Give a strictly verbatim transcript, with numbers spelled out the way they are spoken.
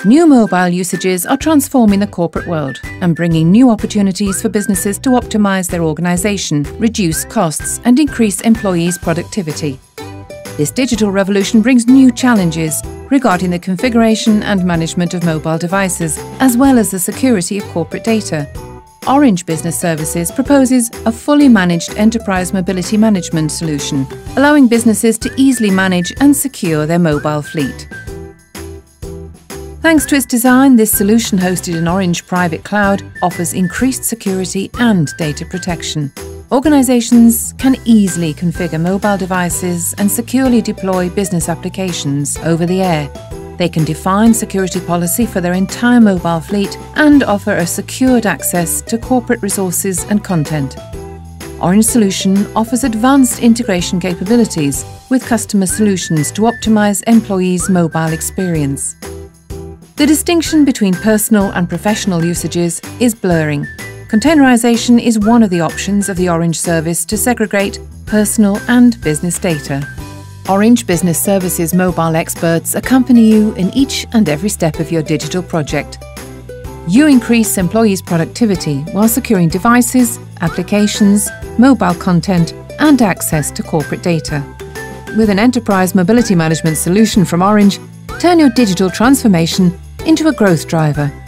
New mobile usages are transforming the corporate world and bringing new opportunities for businesses to optimize their organization, reduce costs, and increase employees' productivity. This digital revolution brings new challenges regarding the configuration and management of mobile devices, as well as the security of corporate data. Orange Business Services proposes a fully managed enterprise mobility management solution, allowing businesses to easily manage and secure their mobile fleet. Thanks to its design, this solution hosted in Orange Private Cloud offers increased security and data protection. Organizations can easily configure mobile devices and securely deploy business applications over the air. They can define security policy for their entire mobile fleet and offer a secured access to corporate resources and content. Orange Solution offers advanced integration capabilities with customer solutions to optimize employees' mobile experience. The distinction between personal and professional usages is blurring. Containerization is one of the options of the Orange service to segregate personal and business data. Orange Business Services mobile experts accompany you in each and every step of your digital project. You increase employees' productivity while securing devices, applications, mobile content, and access to corporate data. With an enterprise mobility management solution from Orange, turn your digital transformation into a growth driver